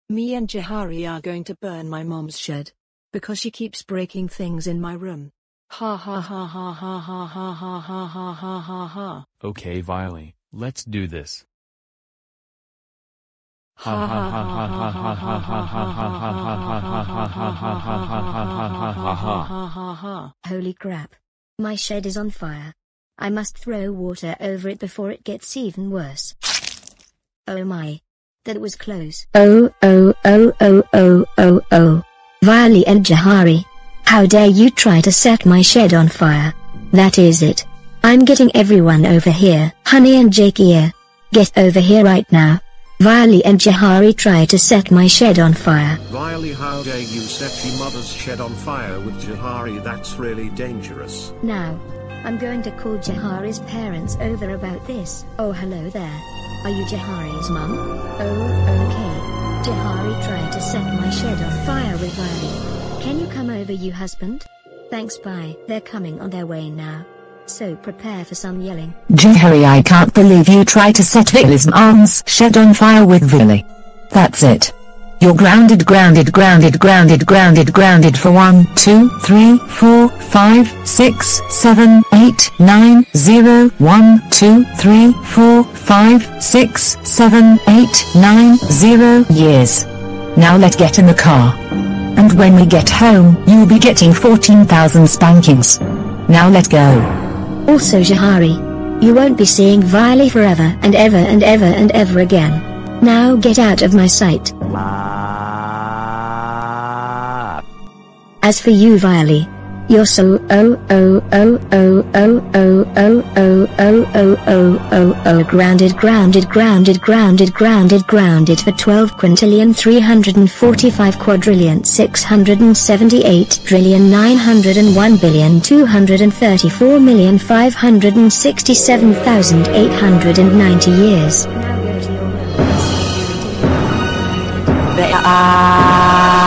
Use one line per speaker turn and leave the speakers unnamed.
Me and Jahari are going to burn my mom's shed. Because she keeps breaking things in my room. Ha ha ha ha ha ha ha ha ha ha ha ha ha.
Okay, Violy, let's do this.
Ha ha ha ha ha ha ha ha ha ha.
Holy crap. My shed is on fire. I must throw water over it before it gets even worse. Oh my. That was close. Oh. Violy and Jahari. How dare you try to set my shed on fire. That is it. I'm getting everyone over here. Honey and Jake here. Get over here right now. Violy and Jahari try to set my shed on fire.
Violy, how dare you set your mother's shed on fire with Jahari? That's really dangerous.
Now, I'm going to call Jahari's parents over about this. Oh, hello there. Are you Jahari's mum? Oh, okay. Jahari tried to set my shed on fire with Violy. Can you come over, you husband? Thanks, bye. They're coming on their way now. So prepare for some yelling.
Jahari, I can't believe you tried to set Violy's mom's shed on fire with Violy. That's it. You're grounded for 1, 2, 3, 4, 5, 6, 7, 8, 9, 0, 1, 2, 3, 4, 5, 6, 7, 8, 9, 0 years. Now let's get in the car. And when we get home, you'll be getting 14,000 spankings. Now let's go.
Also Jahari, you won't be seeing Violy forever and ever again. Now get out of my sight. As for you Violy, you're so grounded for 12 quintillion 345 quadrillion 678 trillion 901 billion 234 million 567,890 years. Now go to your room.